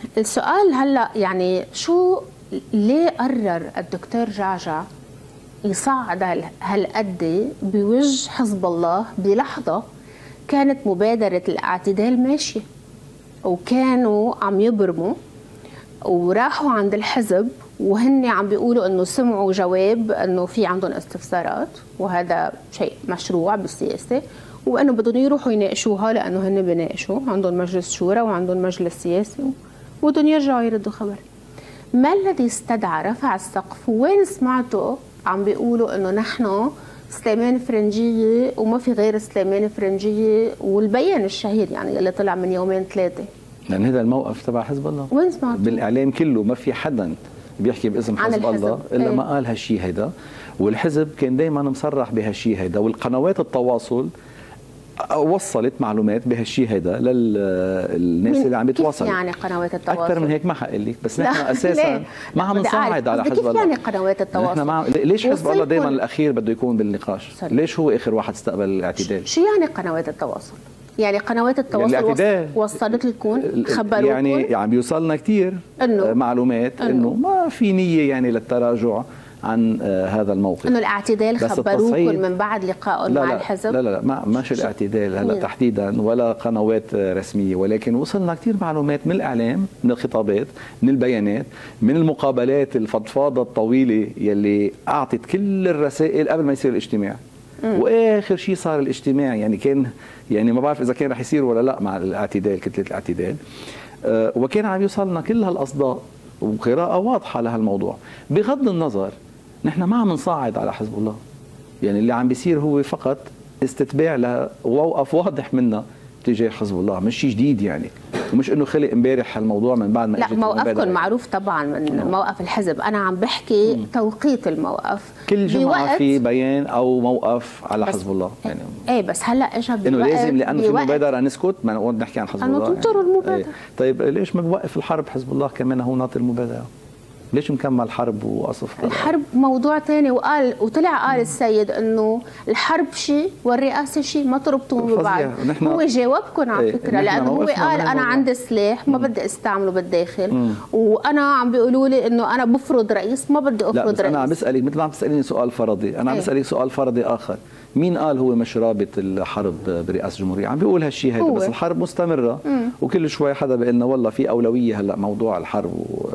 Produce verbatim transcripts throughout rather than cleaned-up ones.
السؤال هلا يعني شو ليه قرر الدكتور جعجع يصعد هالقد بوجه حزب الله بلحظه كانت مبادره الاعتدال ماشيه وكانوا عم يبرموا وراحوا عند الحزب وهن عم بيقولوا انه سمعوا جواب انه في عندهم استفسارات وهذا شيء مشروع بالسياسه وانه بدهم يروحوا يناقشوها لانه هن بيناقشوا عندهم مجلس شورى وعندهم مجلس سياسي وبدهم يرجعوا يردوا خبر. ما الذي استدعى رفع السقف؟ وين سمعتوا عم بيقولوا انه نحن سليمان فرنجيه وما في غير سليمان فرنجيه والبيان الشهير يعني اللي طلع من يومين ثلاثه؟ لان هذا الموقف تبع حزب الله وين سمعتوا؟ بالاعلام كله ما في حدا بيحكي باسم حزب الله الا ما قال هالشيء هيدا، والحزب كان دائما مصرح بهالشيء هيدا، والقنوات التواصل وصلت معلومات بهالشيء هيدا للناس اللي عم يتواصلوا. كيف يعني قنوات التواصل؟ اكثر من هيك ما حقول لك، بس نحن اساسا ما عم نصعد على حزب الله. كيف يعني قنوات التواصل؟ نحن مع... ليش حزب الله دائما الاخير بده يكون بالنقاش؟ صريح. ليش هو اخر واحد استقبل الاعتدال؟ شو يعني قنوات التواصل؟ يعني قنوات التواصل يعني وصلت لكم خبروكم يعني عم بيوصلنا كثير معلومات انه ما في نيه يعني للتراجع عن آه هذا الموقف، انه الاعتدال خبروكم من بعد لقائهم مع لا الحزب؟ لا لا لا ما ماشي الاعتدال هلا تحديدا ولا قنوات رسميه، ولكن وصلنا كثير معلومات من الاعلام، من الخطابات، من البيانات، من المقابلات الفضفاضه الطويله يلي اعطت كل الرسائل قبل ما يصير الاجتماع. مم. واخر شيء صار الاجتماع يعني كان يعني ما بعرف اذا كان رح يصير ولا لا مع الاعتدال كتله الاعتدال، أه وكان عم يوصلنا كل هالاصداء وقراءه واضحه لهالموضوع. بغض النظر نحن ما عم نصعد على حزب الله، يعني اللي عم بيصير هو فقط استتباع لموقف واضح منا تجاه حزب الله، مش شيء جديد يعني، ومش انه خلق امبارح هالموضوع من بعد ما لا موقفكم معروف طبعا من أوه. موقف الحزب، انا عم بحكي مم. توقيت الموقف كل جمعه في بيان او موقف على حزب الله يعني ايه بس هلا اجى انه لازم لانه في مبادره نسكت ما نقعد نحكي عن حزب الله انه تنطروا المبادره ايه. طيب ليش ما بوقف الحرب حزب الله كمان هو ناطر المبادره؟ ليش مكمل حرب وقصف؟ الحرب موضوع ثاني، وقال وطلع قال السيد انه الحرب شيء والرئاسه شيء ما تربطون ببعض. هو جاوبكم على فكره لانه هو قال انا عندي سلاح ما بدي استعمله بالداخل مم. وانا عم بيقولوا لي انه انا بفرض رئيس ما بدي افرض لا رئيس. انا عم بسالك مثل ما عم تساليني سؤال فرضي، انا عم بسالك سؤال فرضي اخر، مين قال هو مش رابط الحرب برئاسه الجمهوريه؟ عم بيقول هالشيء هذا بس الحرب مستمره مم. وكل شوي حدا بيقول لنا والله في اولويه هلا موضوع الحرب و...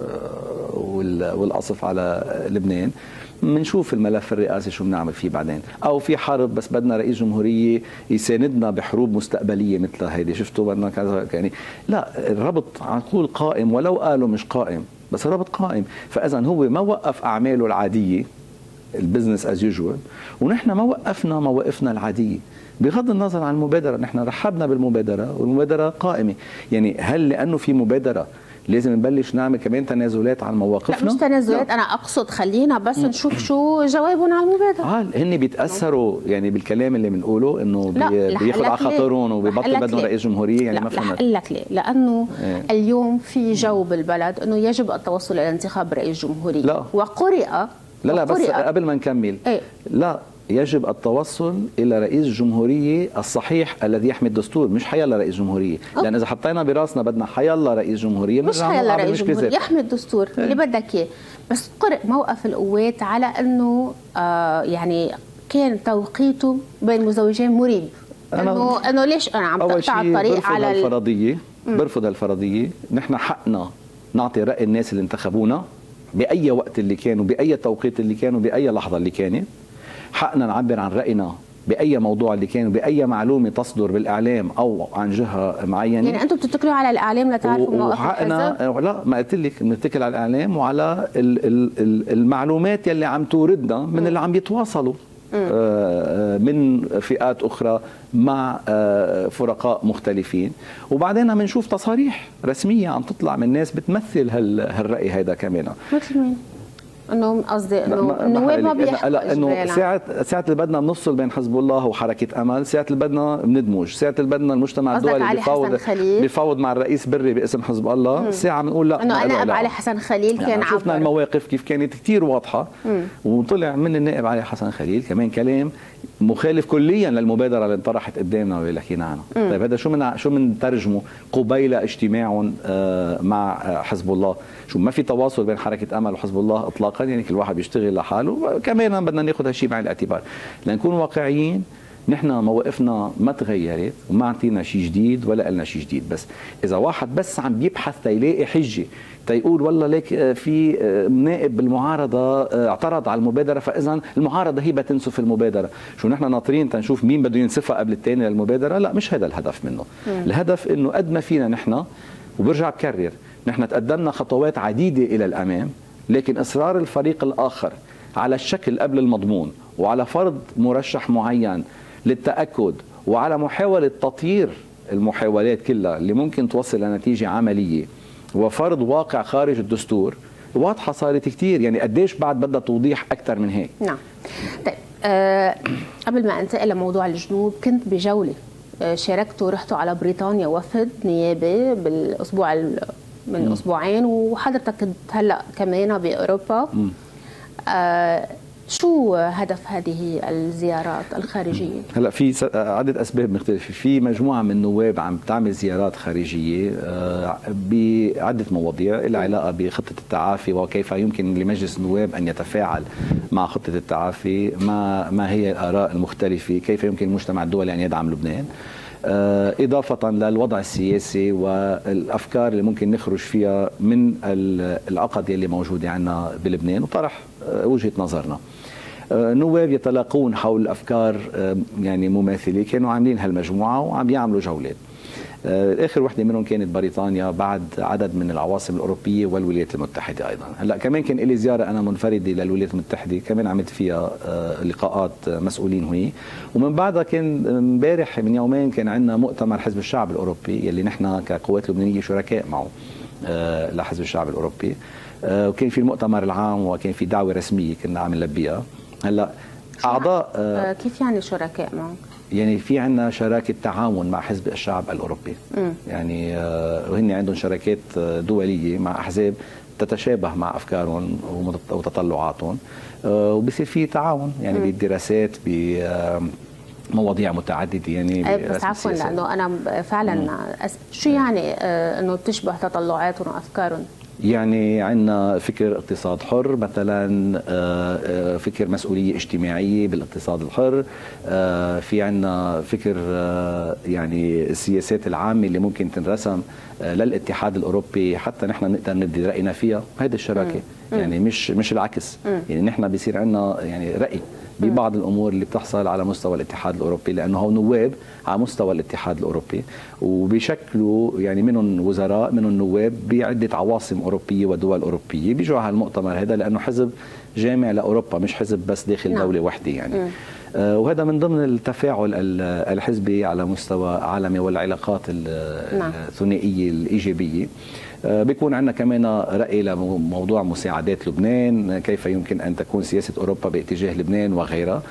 والقصف على لبنان، بنشوف الملف الرئاسي شو بنعمل فيه بعدين، او في حرب بس بدنا رئيس جمهوريه يساندنا بحروب مستقبليه مثل هيدي، شفتوا بدنا كذا يعني، لا الربط نقول قائم ولو قالوا مش قائم بس الربط قائم، فاذا هو ما وقف اعماله العاديه البزنس از يوجوال ونحن ما وقفنا مواقفنا العاديه، بغض النظر عن المبادره، نحن رحبنا بالمبادره والمبادره قائمه، يعني هل لانه في مبادره لازم نبلش نعمل كمان تنازلات عن مواقفنا؟ لا مش تنازلات، لا. انا اقصد خلينا بس م. نشوف شو جوابهم على المبادره. اه هن بيتاثروا يعني بالكلام اللي بنقوله انه بي بياخذ على خاطرهم وبيبطل بدهم رئيس جمهوريه يعني. لا ما فهمت. رح لك ليه؟ لانه ايه. اليوم في جو بالبلد انه يجب التوصل الى انتخاب رئيس جمهوريه لا. وقرئ لا لا بس قبل ما نكمل ايه؟ لا يجب التوصل الى رئيس جمهوريه الصحيح الذي يحمي الدستور، مش حيلا رئيس جمهوريه، لان اذا حطينا براسنا بدنا حيلا رئيس جمهوريه مش حيلا رئيس جمهوريه يحمي الدستور ايه؟ اللي بدك اياه، بس قرئ موقف القوات على انه آه يعني كان توقيته بين مزوجين مريب، انه انه ليش انا عم تقطع الطريق على الفرضيه، برفض الفرضيه، نحن حقنا نعطي راي الناس اللي انتخبونا باي وقت اللي كانوا، باي توقيت اللي كانوا، باي لحظه اللي كانت، حقنا نعبر عن راينا باي موضوع اللي كان، باي معلومه تصدر بالاعلام او عن جهه معينه. يعني انتم بتتكلوا على الاعلام لتعرفوا موقف الحزب؟ لا ما قلت لك بنتكل على الاعلام وعلى ال ال المعلومات يلي عم توردنا من م. اللي عم يتواصلوا من فئات أخرى مع فرقاء مختلفين، وبعدين بنشوف تصاريح رسمية عم تطلع من ناس بتمثل هالرأي هيدا كمان. مثل مين؟ انه قصدي انه النواب ما بيحكوا انه ساعه ساعه اللي بدنا بنفصل بين حزب الله وحركه امل، ساعه اللي بدنا بندمج، ساعه اللي بدنا المجتمع الدولي بيفاوض بيفاوض مع الرئيس بري باسم حزب الله، ساعه بنقول لا. انه النائب علي حسن خليل كان يعني عبر، شفنا المواقف كيف كانت كثير واضحه، مم. وطلع من النائب علي حسن خليل كمان كلام مخالف كليا للمبادره اللي انطرحت قدامنا واللي حكينا عنها. طيب هذا شو من شو بنترجمه قبيل اجتماع مع حزب الله؟ شو ما في تواصل بين حركه امل وحزب الله اطلاقا؟ يعني كل واحد بيشتغل لحاله. كمان بدنا ناخذ هالشيء بعين الاعتبار لنكون واقعيين. نحن مواقفنا ما تغيرت وما عطينا شيء جديد ولا قلنا شيء جديد، بس اذا واحد بس عم بيبحث تيلاقي حجه تيقول والله ليك في نائب بالمعارضه اعترض على المبادره فاذا المعارضه هي بتنسف المبادره، شو نحن ناطرين تنشوف مين بده ينسفها قبل الثاني للمبادره؟ لا، مش هذا الهدف منه. مم. الهدف انه قد ما فينا نحن، وبرجع بكرر، نحن تقدمنا خطوات عديده الى الامام، لكن اصرار الفريق الاخر على الشكل قبل المضمون وعلى فرض مرشح معين للتاكد وعلى محاوله تطهير المحاولات كلها اللي ممكن توصل لنتيجه عمليه وفرض واقع خارج الدستور واضحه صارت كثير. يعني قديش بعد بدها توضيح اكثر من هيك؟ نعم. طيب أه قبل ما انتقل لموضوع الجنوب، كنت بجوله أه شاركتوا ورحتوا على بريطانيا وفد نيابي بالاسبوع من م. اسبوعين، وحضرتك كنت هلا كمان باوروبا. أه شو هدف هذه الزيارات الخارجية؟ هلا في عدة أسباب مختلفة. في مجموعة من النواب عم تعمل زيارات خارجية بعدة مواضيع لها علاقة بخطة التعافي وكيف يمكن لمجلس النواب أن يتفاعل مع خطة التعافي، ما ما هي الآراء المختلفة، كيف يمكن المجتمع الدولي أن يدعم لبنان، إضافة للوضع السياسي والأفكار اللي ممكن نخرج فيها من العقد اللي موجودة عندنا بلبنان وطرح وجهة نظرنا. نواب يتلاقون حول أفكار يعني مماثلة، كانوا عاملين هالمجموعة وعم يعملوا جولات. آخر وحده منهم كانت بريطانيا بعد عدد من العواصم الأوروبية والولايات المتحدة أيضا. هلا كمان كان لي زيارة أنا منفردة للولايات المتحدة، كمان عملت فيها لقاءات مسؤولين هناك، ومن بعدها كان امبارح من يومين كان عندنا مؤتمر حزب الشعب الأوروبي يلي نحن كقوات لبنانية شركاء معه لحزب الشعب الأوروبي، وكان في المؤتمر العام وكان في دعوة رسمية كنا عم نلبيها. هلا اعضاء آه كيف يعني شركاء معك؟ يعني في عندنا شراكه تعاون مع حزب الشعب الاوروبي. م. يعني آه وهن عندهم شراكات دوليه مع احزاب تتشابه مع افكارهم وتطلعاتهم، آه وبصير في تعاون يعني م. بالدراسات بمواضيع متعدده. يعني بس عفوا لانه انا فعلا أس... شو يعني آه انه تشبه تطلعاتهم وافكارهم؟ يعني عندنا فكر اقتصاد حر مثلا، فكر مسؤولية اجتماعية بالاقتصاد الحر، في عندنا فكر يعني السياسات العامة اللي ممكن تنرسم للاتحاد الأوروبي حتى نحن نقدر ندي رأينا فيها. هذه الشراكة يعني مش مش العكس. يعني نحن بيصير عندنا يعني رأي ببعض الامور اللي بتحصل على مستوى الاتحاد الاوروبي، لانه هو نواب على مستوى الاتحاد الاوروبي وبيشكلوا يعني منهم وزراء منهم نواب بعده عواصم اوروبيه ودول اوروبيه بيجوا على المؤتمر هذا، لانه حزب جامع لاوروبا مش حزب بس داخل نعم. دوله وحده يعني. آه وهذا من ضمن التفاعل الحزبي على مستوى عالمي والعلاقات الثنائيه الايجابيه. بيكون عندنا كمان رأي لموضوع مساعدات لبنان، كيف يمكن أن تكون سياسة أوروبا باتجاه لبنان وغيرها.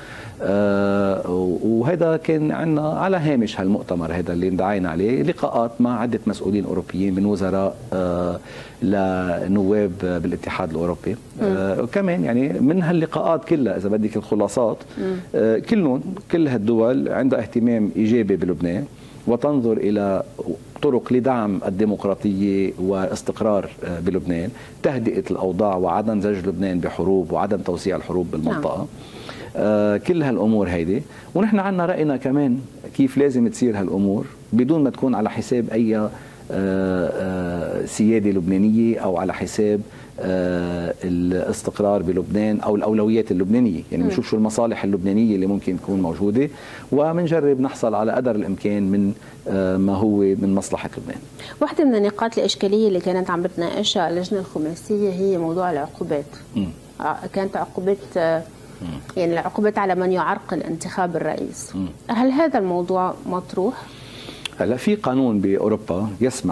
وهذا كان عندنا على هامش هالمؤتمر هذا اللي اندعينا عليه لقاءات مع عدة مسؤولين أوروبيين من وزراء لنواب بالاتحاد الأوروبي. وكمان يعني من هاللقاءات كلها إذا بدك الخلاصات، كلهم كل هالدول عندها اهتمام إيجابي بلبنان وتنظر إلى طرق لدعم الديمقراطية واستقرار بلبنان، تهدئة الأوضاع وعدم زج لبنان بحروب وعدم توسيع الحروب بالمنطقة. نعم. آه كل هالأمور هيدي، ونحن عنا رأينا كمان كيف لازم تصير هالأمور بدون ما تكون على حساب أي آه آه سيادة لبنانية أو على حساب آه الاستقرار بلبنان أو الأولويات اللبنانية. يعني بنشوف شو المصالح اللبنانية اللي ممكن تكون موجودة ومنجرب نحصل على قدر الإمكان من آه ما هو من مصلحة لبنان. واحدة من النقاط الإشكالية اللي كانت عم بتناقشها اللجنة الخماسية هي موضوع العقوبات. م. كانت عقوبات آه يعني العقوبات على من يعرقل انتخاب الرئيس. م. هل هذا الموضوع مطروح؟ هلا في قانون باوروبا يسمح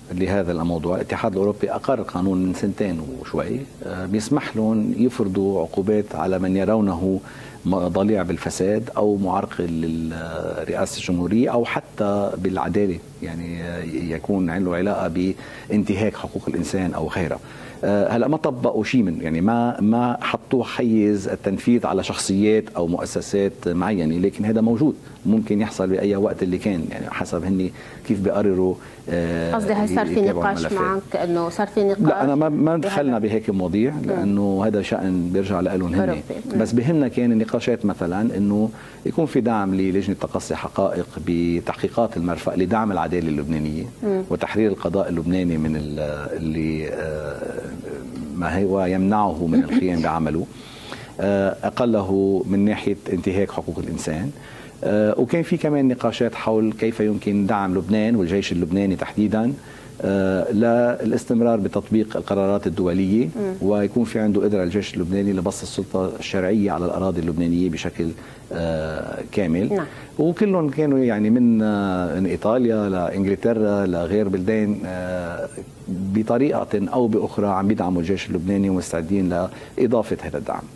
لهذا الموضوع. الاتحاد الأوروبي أقر قانون من سنتين وشوي بيسمح لهم يفرضوا عقوبات على من يرونه ضليع بالفساد أو معرقل لرئاسة الجمهورية أو حتى بالعدالة، يعني يكون عنده علاقة بانتهاك حقوق الإنسان أو غيرها. هلا ما طبقوا شيء من، يعني ما ما حطوا حيز التنفيذ على شخصيات او مؤسسات معينه، لكن هذا موجود ممكن يحصل باي وقت اللي كان، يعني حسب هن كيف بيقرروا. قصدي هي صار في نقاش معك انه صار في نقاش؟ لا انا ما ما دخلنا بهيك مواضيع لانه هذا شأن بيرجع لهم هن، بس بهمنا كان النقاشات مثلا انه يكون في دعم للجنه تقصي حقائق بتحقيقات المرفأ لدعم العداله اللبنانيه م. وتحرير القضاء اللبناني من اللي ما هو يمنعه من القيام بعمله، أقله من ناحية انتهاك حقوق الإنسان. وكان في كمان نقاشات حول كيف يمكن دعم لبنان والجيش اللبناني تحديدا للاستمرار بتطبيق القرارات الدولية م. ويكون في عنده قدرة الجيش اللبناني لبسط السلطة الشرعية على الأراضي اللبنانية بشكل كامل. نعم. وكلهم كانوا يعني من من إيطاليا لإنجلترا لغير بلدان بطريقة أو بأخرى عم بيدعموا الجيش اللبناني ومستعدين لإضافة هذا الدعم.